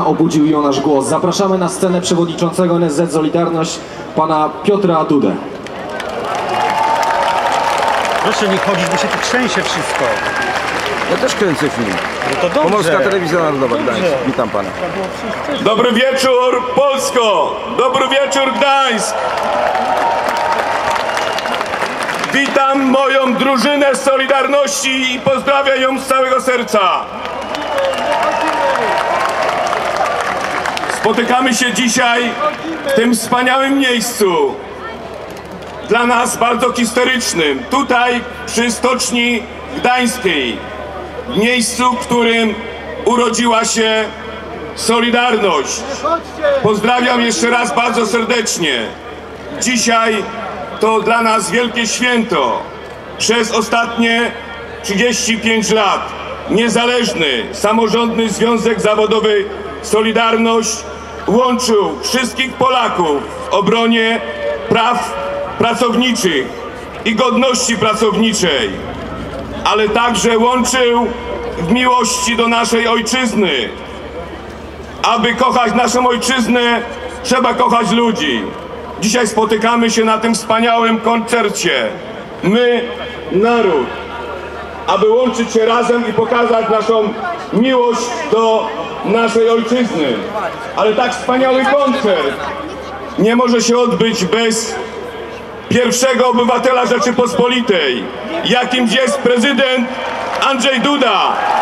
Pana obudził ją nasz głos. Zapraszamy na scenę przewodniczącego NSZZ Solidarność, pana Piotra Dudę. Proszę nie chodzić, bo się tu trzęsie wszystko. Ja też kręcę film. No to dobrze. Pomorska Telewizja Narodowa, Gdańsk. Witam pana. Dobry wieczór, Polsko! Dobry wieczór, Gdańsk! Witam moją drużynę z Solidarności i pozdrawiam ją z całego serca. Spotykamy się dzisiaj w tym wspaniałym miejscu, dla nas bardzo historycznym, tutaj przy Stoczni Gdańskiej, w miejscu, w którym urodziła się Solidarność. Pozdrawiam jeszcze raz bardzo serdecznie. Dzisiaj to dla nas wielkie święto. Przez ostatnie 35 lat niezależny, samorządny Związek Zawodowy Solidarność łączył wszystkich Polaków w obronie praw pracowniczych i godności pracowniczej, ale także łączył w miłości do naszej ojczyzny. Aby kochać naszą ojczyznę, trzeba kochać ludzi. Dzisiaj spotykamy się na tym wspaniałym koncercie. My, naród, aby łączyć się razem i pokazać naszą miłość do naszej ojczyzny. Ale tak wspaniały koncert nie może się odbyć bez pierwszego obywatela Rzeczypospolitej, jakim jest prezydent Andrzej Duda.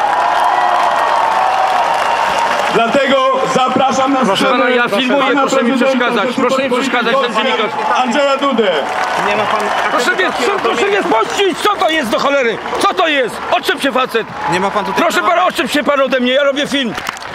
Dlatego zapraszam na Proszę pana, ja filmuję, proszę mi przeszkadzać. Proszę mi przeszkadzać, ten dziennikarz. Andrzeja Dudę. Nie ma pan... Proszę mnie spuścić! Co to jest do cholery? Co to jest? Odczep się, facet! Nie ma pan tutaj... Proszę pana, odczep się pan ode mnie, ja robię film.